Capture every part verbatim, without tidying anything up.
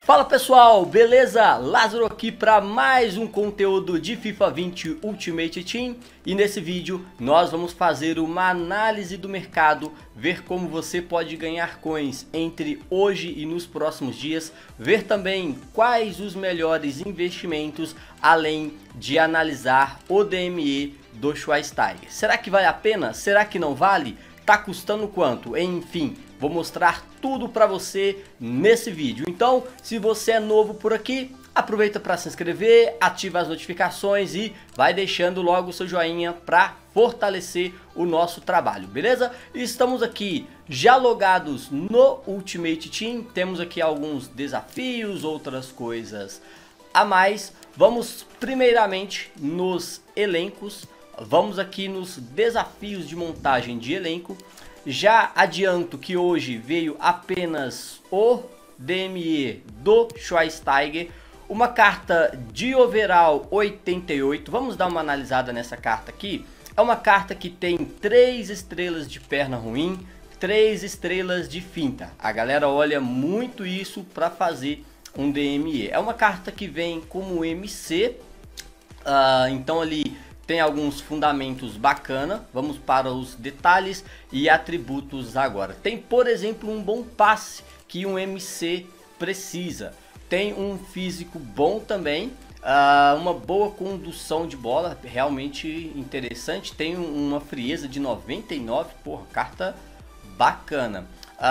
Fala pessoal, beleza? Lázaro aqui para mais um conteúdo de FIFA vinte Ultimate Team e nesse vídeo nós vamos fazer uma análise do mercado, ver como você pode ganhar coins entre hoje e nos próximos dias, ver também quais os melhores investimentos, além de analisar o D M E do Schweinsteiger. Será que vale a pena? Será que não vale? Tá custando quanto? Enfim, vou mostrar tudo para você nesse vídeo. Então, se você é novo por aqui, aproveita para se inscrever, ativa as notificações e vai deixando logo o seu joinha para fortalecer o nosso trabalho, beleza? Estamos aqui já logados no Ultimate Team, temos aqui alguns desafios, outras coisas a mais. Vamos primeiramente nos elencos. Vamos aqui nos desafios de montagem de elenco. Já adianto que hoje veio apenas o D M E do Schweinsteiger, uma carta de overall oitenta e oito. Vamos dar uma analisada nessa carta aqui. É uma carta que tem três estrelas de perna ruim, três estrelas de finta. A galera olha muito isso para fazer um D M E. É uma carta que vem como M C, uh, então ali tem alguns fundamentos bacana. Vamos para os detalhes e atributos agora. Tem, por exemplo, um bom passe que um M C precisa. Tem um físico bom também, uh, uma boa condução de bola, realmente interessante. Tem uma frieza de noventa e nove, porra, carta bacana.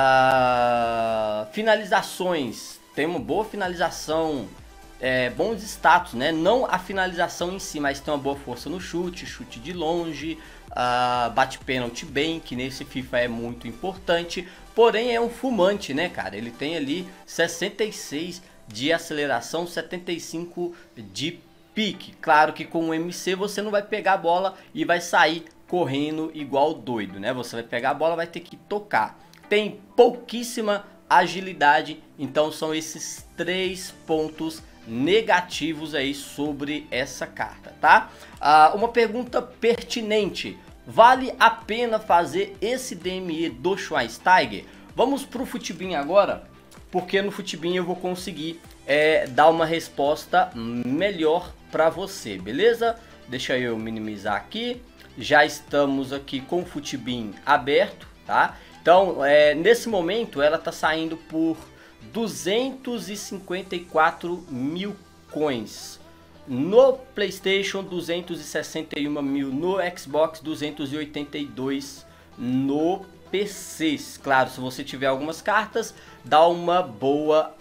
Uh, finalizações, tem uma boa finalização. É, bons status, né? Não a finalização em si, mas tem uma boa força no chute, chute de longe, uh, bate pênalti bem, que nesse FIFA é muito importante. Porém é um fumante, né, cara? Ele tem ali sessenta e seis de aceleração, setenta e cinco de pique. Claro que com o M C você não vai pegar a bola e vai sair correndo igual doido, né? Você vai pegar a bola, vai ter que tocar. Tem pouquíssima agilidade, então são esses três pontos negativos aí sobre essa carta, tá? Ah, uma pergunta pertinente: vale a pena fazer esse D M E do Schweinsteiger? Vamos pro Futibin agora, porque no Futibin eu vou conseguir é, dar uma resposta melhor para você, beleza? Deixa eu minimizar aqui. Já estamos aqui com o Futibin aberto, tá? Então, é, nesse momento ela tá saindo por duzentos e cinquenta e quatro mil coins. No PlayStation, duzentos e sessenta e um mil. No Xbox, duzentos e oitenta e dois no P C. Claro, se você tiver algumas cartas, dá uma boa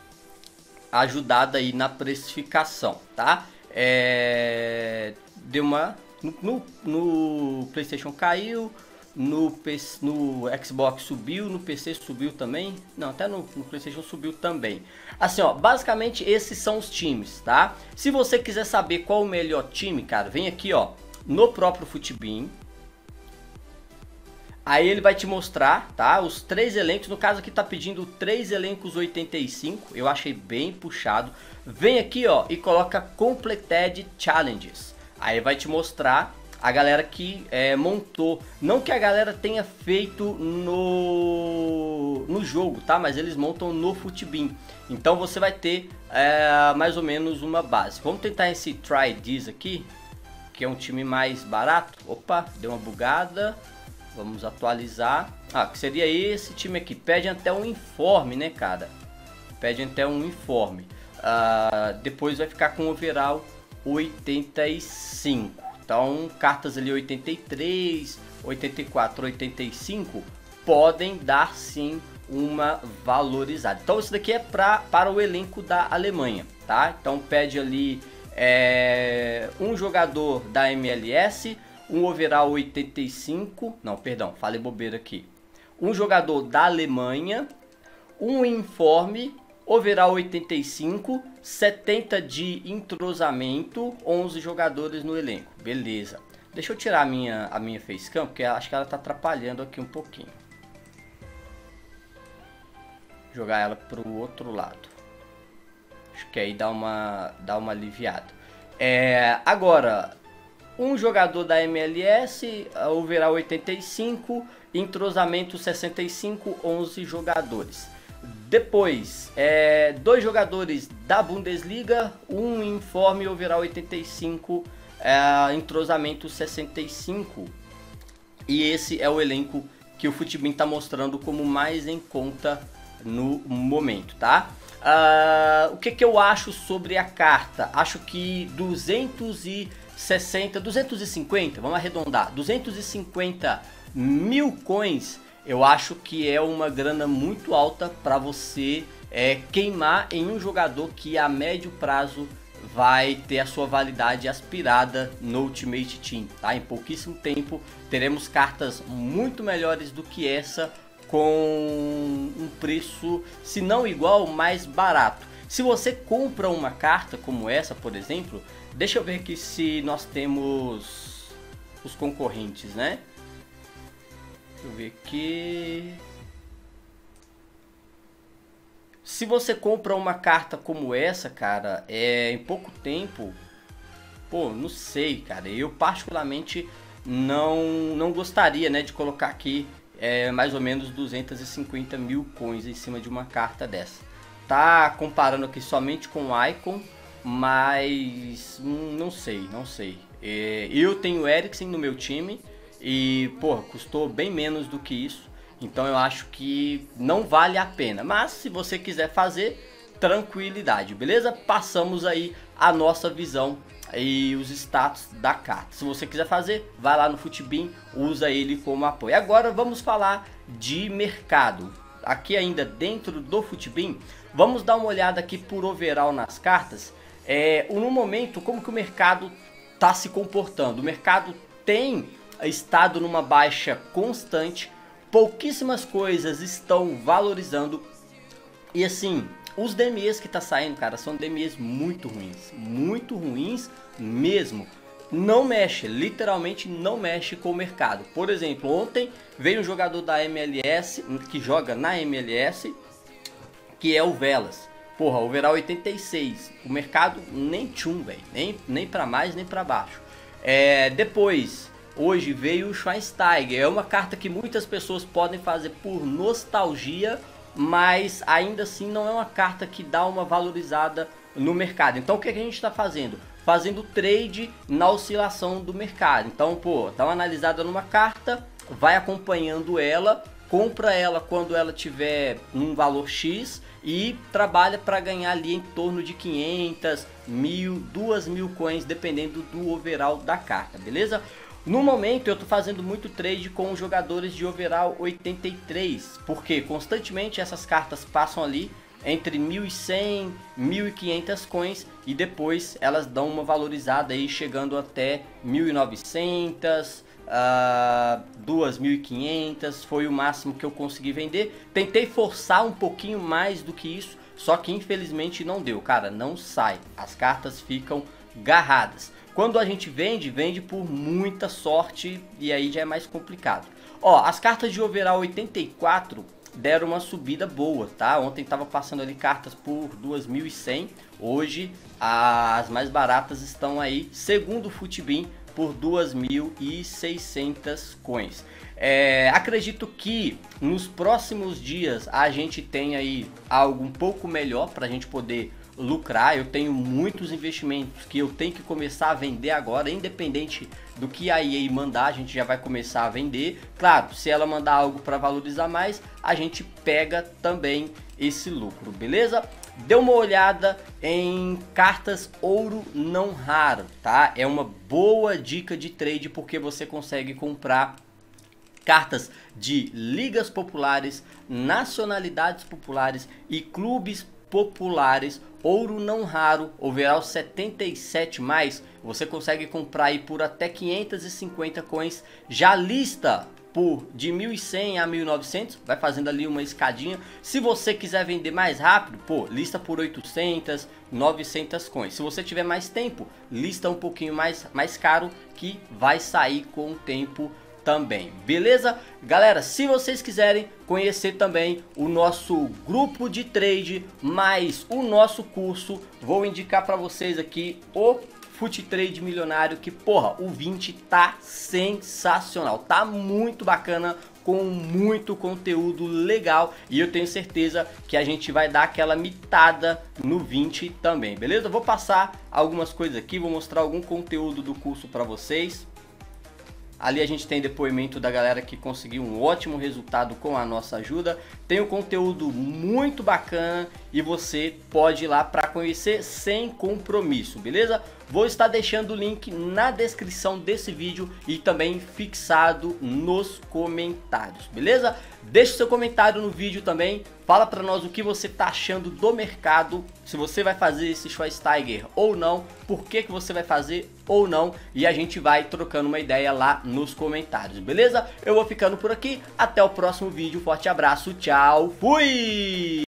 ajudada aí na precificação, tá? É, deu uma... No, no, no PlayStation caiu. No, P C, no Xbox subiu, no P C subiu também. Não, até no, no PlayStation subiu também. Assim, ó, basicamente esses são os times, tá? Se você quiser saber qual o melhor time, cara, vem aqui, ó, no próprio Futibin. Aí ele vai te mostrar, tá? Os três elencos. No caso aqui tá pedindo três elencos oitenta e cinco. Eu achei bem puxado. Vem aqui, ó, e coloca Completed Challenges. Aí vai te mostrar a galera que é, montou, não que a galera tenha feito no, no jogo, tá? Mas eles montam no Futibin. Então você vai ter é, mais ou menos uma base. Vamos tentar esse Try This aqui, que é um time mais barato. Opa, deu uma bugada. Vamos atualizar. Ah, que seria esse time aqui. Pede até um informe, né, cara? Pede até um informe. Ah, depois vai ficar com overall oitenta e cinco. Então, cartas ali oitenta e três, oitenta e quatro, oitenta e cinco podem dar sim uma valorizada. Então, isso daqui é pra, para o elenco da Alemanha, tá? Então, pede ali é, um jogador da M L S, um overall oitenta e cinco, não, perdão, falei bobeira aqui. Um jogador da Alemanha, um informe, overall oitenta e cinco, setenta de entrosamento, onze jogadores no elenco. Beleza. Deixa eu tirar a minha, a minha facecam, porque acho que ela tá atrapalhando aqui um pouquinho. Jogar ela pro outro lado. Acho que aí dá uma, dá uma aliviada. É, agora, um jogador da M L S, overall oitenta e cinco, entrosamento sessenta e cinco, onze jogadores. Depois, é, dois jogadores da Bundesliga, um informe overall oitenta e cinco, é, entrosamento sessenta e cinco. E esse é o elenco que o Futibin está mostrando como mais em conta no momento, tá? Uh, o que, que eu acho sobre a carta? Acho que duzentos e sessenta, duzentos e cinquenta, vamos arredondar, duzentos e cinquenta mil coins, eu acho que é uma grana muito alta para você é, queimar em um jogador que a médio prazo vai ter a sua validade aspirada no Ultimate Team, tá? Em pouquíssimo tempo teremos cartas muito melhores do que essa, com um preço, se não igual, mais barato. Se você compra uma carta como essa, por exemplo, deixa eu ver aqui se nós temos os concorrentes, né? Deixa eu ver aqui. Se você compra uma carta como essa, cara, é, em pouco tempo, pô, não sei, cara, eu particularmente não, não gostaria, né, de colocar aqui é, mais ou menos duzentos e cinquenta mil coins em cima de uma carta dessa. Tá comparando aqui somente com o Icon, mas hum, não sei, não sei. É, eu tenho Eriksen no meu time e, pô, custou bem menos do que isso. Então eu acho que não vale a pena, mas se você quiser fazer, tranquilidade, beleza? Passamos aí a nossa visão e os status da carta. Se você quiser fazer, vai lá no Futibin, usa ele como apoio. Agora vamos falar de mercado. Aqui ainda dentro do Futibin, vamos dar uma olhada aqui por overall nas cartas. É, no momento, como que o mercado está se comportando? O mercado tem estado numa baixa constante. Pouquíssimas coisas estão valorizando. E assim, os D M Es que tá saindo, cara, são D M Es muito ruins. Muito ruins mesmo. Não mexe, literalmente não mexe com o mercado. Por exemplo, ontem veio um jogador da M L S, que joga na M L S, que é o Velas. Porra, overall oitenta e seis. O mercado nem tchum, velho. Nem, nem pra mais, nem pra baixo. É, depois... Hoje veio o Schweinsteiger, é uma carta que muitas pessoas podem fazer por nostalgia, mas ainda assim não é uma carta que dá uma valorizada no mercado. Então o que a gente está fazendo? Fazendo trade na oscilação do mercado. Então, pô, dá uma analisada numa carta, vai acompanhando ela, compra ela quando ela tiver um valor X e trabalha para ganhar ali em torno de quinhentas, mil, duas mil coins, dependendo do overall da carta, beleza? No momento eu tô fazendo muito trade com jogadores de overall oitenta e três, porque constantemente essas cartas passam ali entre mil e cem, mil e quinhentas coins e depois elas dão uma valorizada aí chegando até mil e novecentas, uh, duas mil e quinhentas, foi o máximo que eu consegui vender. Tentei forçar um pouquinho mais do que isso, só que infelizmente não deu, cara, não sai, as cartas ficam garradas. Quando a gente vende, vende por muita sorte e aí já é mais complicado. Ó, as cartas de overall oitenta e quatro deram uma subida boa, tá? Ontem tava passando ali cartas por duas mil e cem, hoje as mais baratas estão aí, segundo o Futibin, por duas mil e seiscentas coins. É, acredito que nos próximos dias a gente tem aí algo um pouco melhor para a gente poder lucrar. Eu tenho muitos investimentos que eu tenho que começar a vender agora, independente do que a E A mandar, a gente já vai começar a vender. Claro, se ela mandar algo para valorizar mais, a gente pega também esse lucro, beleza? Dê uma olhada em cartas ouro não raro, tá? É uma boa dica de trade porque você consegue comprar cartas de ligas populares, nacionalidades populares e clubes populares, ouro não raro, overall setenta e sete mais, você consegue comprar aí por até quinhentas e cinquenta coins, já lista por de mil e cem a mil e novecentos, vai fazendo ali uma escadinha. Se você quiser vender mais rápido, pô, lista por oitocentas, novecentas coins. Se você tiver mais tempo, lista um pouquinho mais, mais caro, que vai sair com o tempo também, beleza? Galera, se vocês quiserem conhecer também o nosso grupo de trade, mais o nosso curso, vou indicar para vocês aqui o FutiTrade Milionário, que porra, o vinte tá sensacional, tá muito bacana com muito conteúdo legal e eu tenho certeza que a gente vai dar aquela mitada no vinte também, beleza? Eu vou passar algumas coisas aqui, vou mostrar algum conteúdo do curso para vocês. Ali a gente tem depoimento da galera que conseguiu um ótimo resultado com a nossa ajuda. Tem um conteúdo muito bacana e você pode ir lá para conhecer sem compromisso, beleza? Vou estar deixando o link na descrição desse vídeo e também fixado nos comentários, beleza? Deixe seu comentário no vídeo também, fala para nós o que você está achando do mercado, se você vai fazer esse Schweinsteiger ou não, por que que você vai fazer ou não, e a gente vai trocando uma ideia lá nos comentários, beleza? Eu vou ficando por aqui, até o próximo vídeo, forte abraço, tchau, fui!